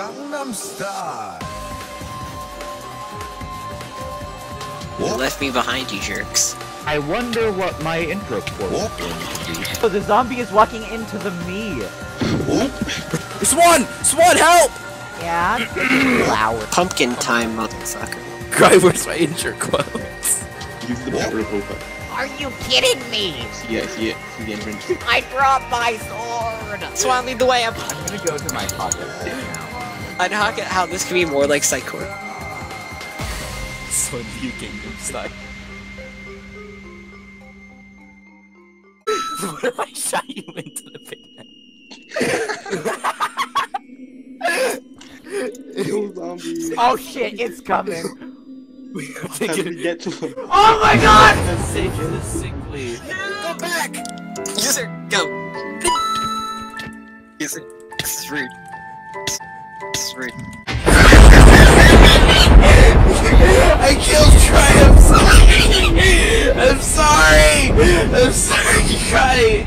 Gangnam Style. You left me behind, you jerks. I wonder what my intro chord is going to be. Oh, the zombie is walking into the me. Swan! Swan, help! Yeah, flower. Pumpkin time, motherfucker. Cry, where's my intro quotes? Use the power of Opa. Are you kidding me? See it. See the entrance. I dropped my sword. Swan, lead the way up. I'm gonna go to my pocket right now. I'd hawk it how this could be more like PsyCore. Swan, you Kingdom style. What if I shot you into the pit? Kill zombies. Oh shit, it's coming. We have to How get do we get to him? Oh my god! sickly. Go back! User, go! User, this is rude. This is rude. I killed Triumph! I'm sorry! I'm sorry, Cry!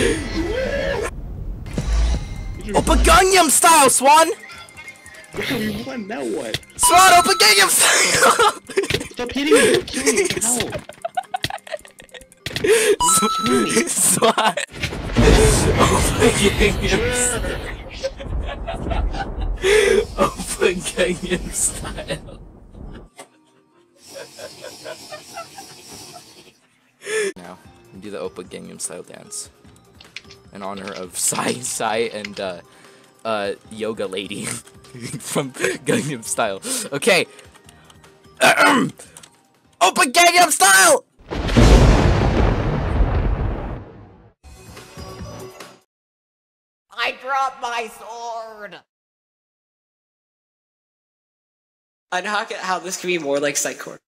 Opa Gangnam Style, Swan! We won, now what? Swan, Opa Gangnam Style! Stop hitting me! Don't kill me! Ow! Swan! Opa Gangnam Style! Opa Gangnam Style! Now, do the Opa Gangnam Style dance in honor of Psy and Yoga Lady from Gangnam Style. Okay, Opa Gangnam Style. I dropped my sword. I'd hawk it how this could be more like PsyCore.